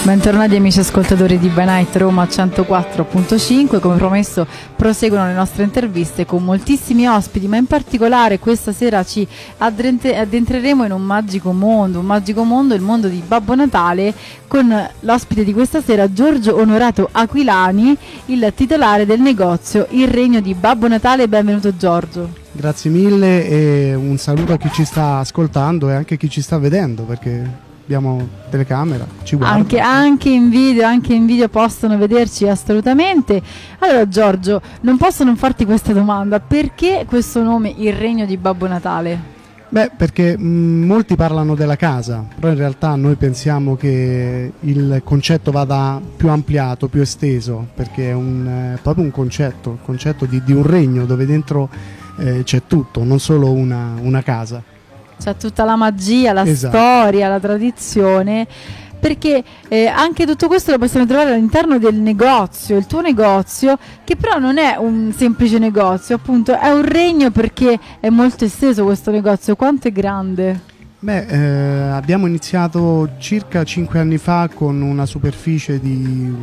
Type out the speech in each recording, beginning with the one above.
Bentornati amici ascoltatori di By Night Roma 104.5. Come promesso proseguono le nostre interviste con moltissimi ospiti, ma in particolare questa sera ci addentreremo in un magico mondo, il mondo di Babbo Natale, con l'ospite di questa sera Giorgio Onorato Aquilani, il titolare del negozio Il Regno di Babbo Natale. Benvenuto Giorgio. Grazie mille e un saluto a chi ci sta ascoltando e anche a chi ci sta vedendo, perché abbiamo telecamera, ci guarda. Anche in video possono vederci assolutamente. Allora Giorgio, non posso non farti questa domanda: perché questo nome Il Regno di Babbo Natale? Beh, perché molti parlano della casa, però in realtà noi pensiamo che il concetto vada più ampliato, più esteso, perché è proprio un concetto di un regno dove dentro c'è tutto, non solo una casa. C'è tutta la magia, la storia, la tradizione, perché anche tutto questo lo possiamo trovare all'interno del negozio, il tuo negozio, che però non è un semplice negozio, appunto è un regno, perché è molto esteso questo negozio. Quanto è grande? Beh, abbiamo iniziato circa 5 anni fa con una superficie di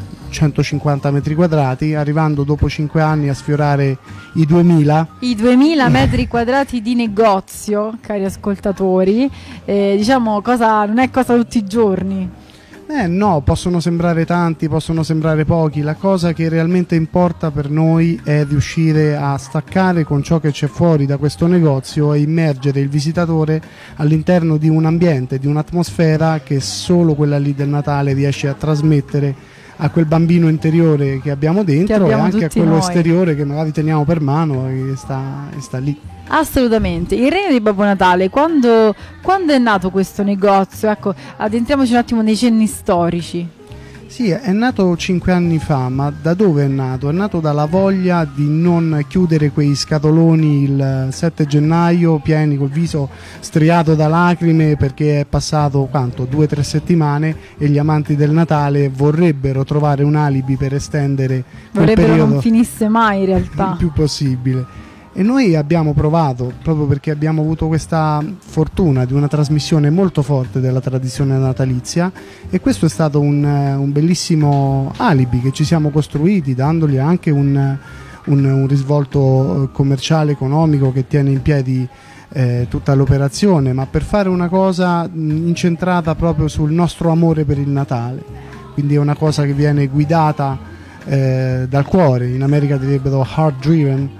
150 metri quadrati, arrivando dopo 5 anni a sfiorare i 2000. I 2000 metri quadrati di negozio, cari ascoltatori, diciamo non è cosa tutti i giorni. No, possono sembrare tanti, possono sembrare pochi. La cosa che realmente importa per noi è riuscire a staccare con ciò che c'è fuori da questo negozio e immergere il visitatore all'interno di un ambiente, di un'atmosfera che solo quella lì del Natale riesce a trasmettere a quel bambino interiore che abbiamo dentro e anche a quello esteriore che magari teniamo per mano e sta lì. Assolutamente. Il Regno di Babbo Natale, quando è nato questo negozio? Ecco, addentriamoci un attimo nei cenni storici. Sì, è nato 5 anni fa, ma da dove è nato? È nato dalla voglia di non chiudere quei scatoloni il 7 gennaio pieni col viso striato da lacrime, perché è passato 2-3 settimane e gli amanti del Natale vorrebbero trovare un alibi per estendere quel periodo, non finisse mai in realtà, il più possibile. E noi abbiamo provato, proprio perché abbiamo avuto questa fortuna di una trasmissione molto forte della tradizione natalizia, e questo è stato un bellissimo alibi che ci siamo costruiti, dandogli anche un risvolto commerciale, economico, che tiene in piedi tutta l'operazione, ma per fare una cosa incentrata proprio sul nostro amore per il Natale. Quindi è una cosa che viene guidata dal cuore, in America direbbero heart driven.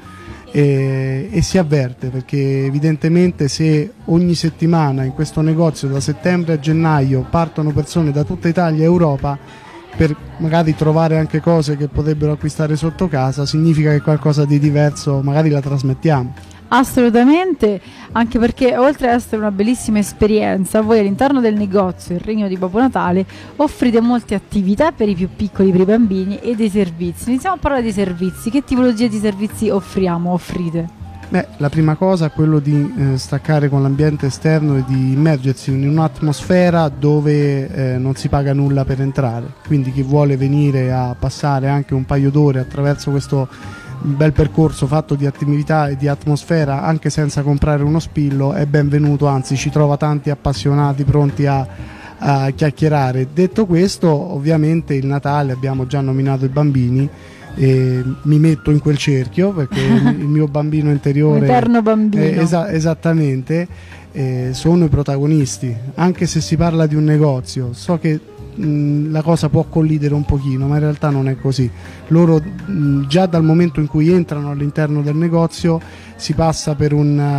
E si avverte, perché evidentemente se ogni settimana in questo negozio da settembre a gennaio partono persone da tutta Italia e Europa per magari trovare anche cose che potrebbero acquistare sotto casa, significa che qualcosa di diverso magari la trasmettiamo. Assolutamente, anche perché oltre ad essere una bellissima esperienza, voi all'interno del negozio Il Regno di Babbo Natale offrite molte attività per i più piccoli, per i bambini, e dei servizi. Iniziamo a parlare di servizi. Che tipologia di servizi offrite? Beh, la prima cosa è quello di staccare con l'ambiente esterno e di immergersi in un'atmosfera dove non si paga nulla per entrare. Quindi chi vuole venire a passare anche un paio d'ore attraverso questo bel percorso fatto di attività e di atmosfera, anche senza comprare uno spillo, è benvenuto, anzi ci trova tanti appassionati pronti a chiacchierare. Detto questo, ovviamente il Natale, abbiamo già nominato i bambini, e mi metto in quel cerchio perché il mio bambino interiore, eterno bambino, esattamente, sono i protagonisti. Anche se si parla di un negozio, so che la cosa può collidere un pochino, ma in realtà non è così. Loro già dal momento in cui entrano all'interno del negozio si passa per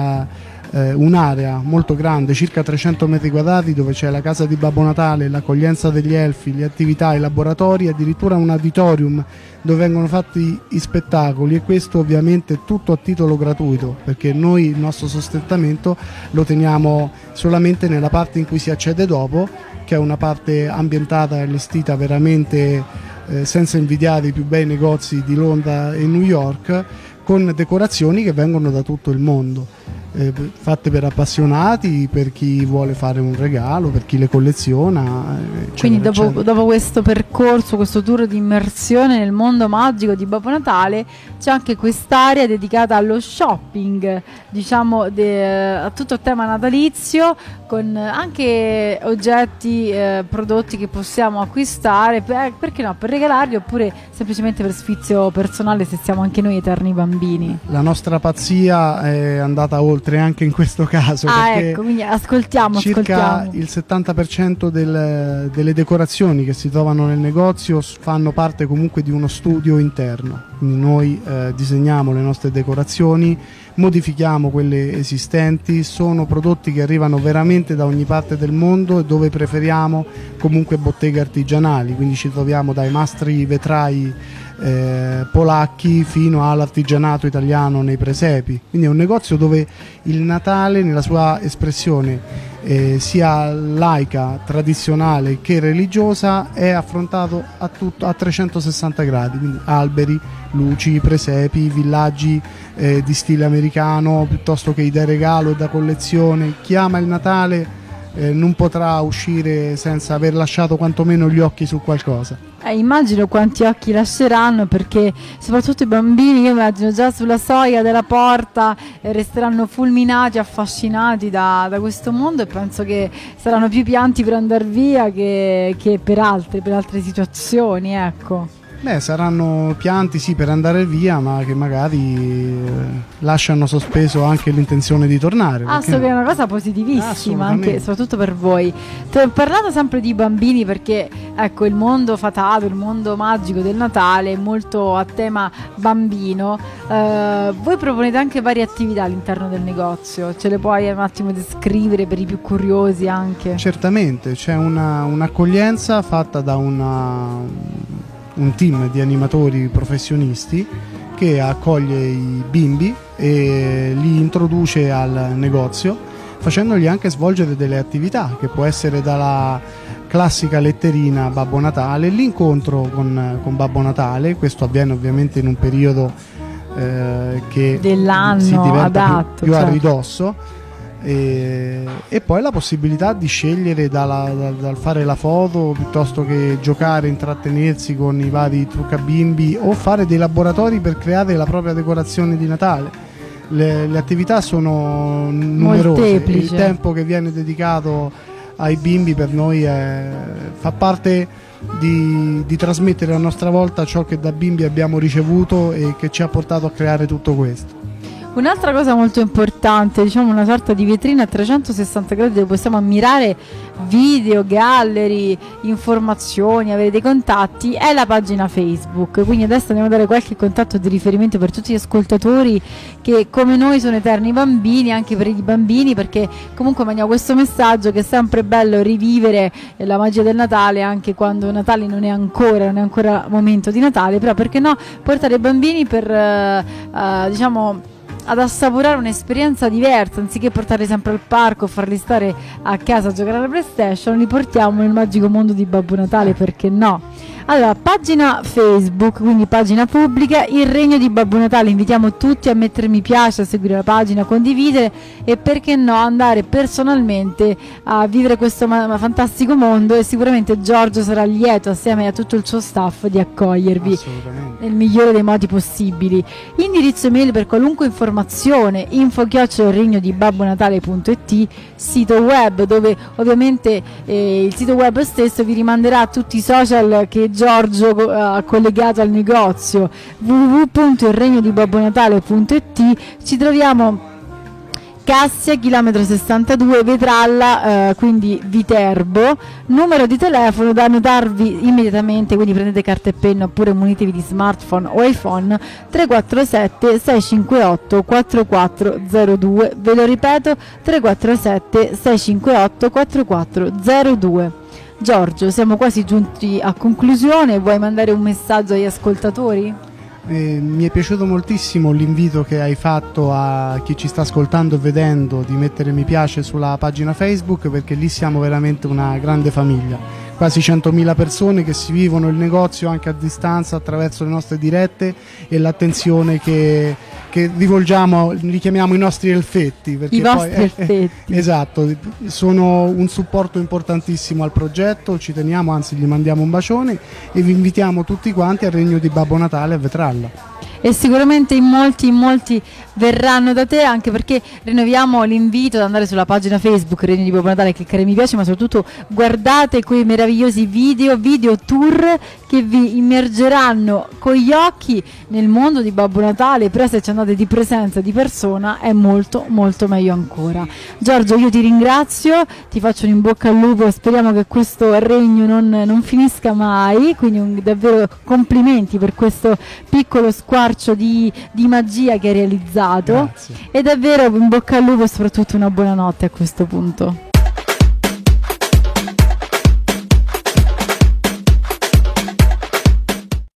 un'area molto grande, circa 300 metri quadrati, dove c'è la casa di Babbo Natale, l'accoglienza degli elfi, le attività, i laboratori, addirittura un auditorium dove vengono fatti i spettacoli, e questo ovviamente tutto a titolo gratuito, perché noi il nostro sostentamento lo teniamo solamente nella parte in cui si accede dopo, che è una parte ambientata e allestita veramente senza invidiare i più bei negozi di Londra e New York, con decorazioni che vengono da tutto il mondo. fatte per appassionati, per chi vuole fare un regalo, per chi le colleziona. Quindi dopo questo percorso, questo tour di immersione nel mondo magico di Babbo Natale, c'è anche quest'area dedicata allo shopping, diciamo a tutto il tema natalizio, con anche oggetti, prodotti che possiamo acquistare, perché no, per regalarli oppure semplicemente per sfizio personale, se siamo anche noi eterni bambini. La nostra pazzia è andata oltre anche in questo caso, ecco, quindi ascoltiamo il 70% delle decorazioni che si trovano nel negozio fanno parte comunque di uno studio interno. Quindi noi disegniamo le nostre decorazioni, modifichiamo quelle esistenti, sono prodotti che arrivano veramente da ogni parte del mondo e dove preferiamo comunque botteghe artigianali, quindi ci troviamo dai mastri vetrai polacchi fino all'artigianato italiano nei presepi. Quindi è un negozio dove il Natale nella sua espressione sia laica, tradizionale che religiosa è affrontato a 360 gradi, quindi alberi, luci, presepi, villaggi di stile americano, piuttosto che idee regalo e da collezione. Chi ama il Natale non potrà uscire senza aver lasciato quantomeno gli occhi su qualcosa. Immagino quanti occhi lasceranno, perché soprattutto i bambini, io immagino già sulla soglia della porta resteranno fulminati, affascinati da questo mondo, e penso che saranno più pianti per andare via che per altre situazioni, ecco. Beh, saranno pianti sì per andare via, ma che magari lasciano sospeso anche l'intenzione di tornare. Che è una cosa positivissima, anche soprattutto per voi. Parlando sempre di bambini, perché ecco, il mondo fatato, il mondo magico del Natale è molto a tema bambino. Voi proponete anche varie attività all'interno del negozio, ce le puoi un attimo descrivere per i più curiosi anche? Certamente, c'è un'accoglienza fatta da un team di animatori professionisti che accoglie i bimbi e li introduce al negozio, facendogli anche svolgere delle attività, che può essere dalla classica letterina Babbo Natale, l'incontro con Babbo Natale. Questo avviene ovviamente in un periodo che dell'anno si diventa adatto, più a ridosso. E poi la possibilità di scegliere dal fare la foto, piuttosto che giocare, intrattenersi con i vari truccabimbi o fare dei laboratori per creare la propria decorazione di Natale. Le attività sono numerose, il tempo che viene dedicato ai bimbi per noi fa parte di trasmettere a nostra volta ciò che da bimbi abbiamo ricevuto e che ci ha portato a creare tutto questo. Un'altra cosa molto importante, diciamo una sorta di vetrina a 360 gradi dove possiamo ammirare video, gallery, informazioni, avere dei contatti, è la pagina Facebook. Quindi adesso andiamo a dare qualche contatto di riferimento per tutti gli ascoltatori che come noi sono eterni bambini, anche per i bambini, perché comunque mandiamo questo messaggio che è sempre bello rivivere la magia del Natale anche quando Natale non è ancora momento di Natale, però perché no portare i bambini per diciamo ad assaporare un'esperienza diversa, anziché portarli sempre al parco o farli stare a casa a giocare alla PlayStation, li portiamo nel magico mondo di Babbo Natale, perché no? Allora, pagina Facebook, quindi pagina pubblica, Il Regno di Babbo Natale. Invitiamo tutti a mettere mi piace, a seguire la pagina, a condividere e perché no andare personalmente a vivere questo fantastico mondo, e sicuramente Giorgio sarà lieto assieme a tutto il suo staff di accogliervi nel migliore dei modi possibili. Indirizzo email per qualunque informazione: info@ilregnodibabbonatale.it, sito web dove ovviamente il sito web stesso vi rimanderà a tutti i social che Giorgio ha collegato al negozio, www.ilregnodibabbonatale.it. Ci troviamo Cassia, chilometro 62, Vetralla, quindi Viterbo. Numero di telefono da annotarvi immediatamente, quindi prendete carta e penna oppure munitevi di smartphone o iPhone: 347 658 4402. Ve lo ripeto, 347 658 4402. Giorgio, siamo quasi giunti a conclusione, vuoi mandare un messaggio agli ascoltatori? Mi è piaciuto moltissimo l'invito che hai fatto a chi ci sta ascoltando e vedendo di mettere mi piace sulla pagina Facebook, perché lì siamo veramente una grande famiglia. quasi 100.000 persone che si vivono il negozio anche a distanza attraverso le nostre dirette e l'attenzione che rivolgiamo, li chiamiamo i nostri elfetti, perché I vostri elfetti. Esatto, sono un supporto importantissimo al progetto, ci teniamo, anzi gli mandiamo un bacione e vi invitiamo tutti quanti al Regno di Babbo Natale a Vetralla. E sicuramente in molti verranno da te, anche perché rinnoviamo l'invito ad andare sulla pagina Facebook Regno di Babbo Natale, cliccare mi piace, ma soprattutto guardate quei meravigliosi video tour che vi immergeranno con gli occhi nel mondo di Babbo Natale, però se ci andate di presenza, di persona, è molto meglio ancora. Giorgio, io ti ringrazio, ti faccio un in bocca al lupo, speriamo che questo regno non finisca mai, quindi davvero complimenti per questo piccolo squarcio di magia che hai realizzato. Grazie. E davvero in bocca al lupo e soprattutto una buona notte a questo punto.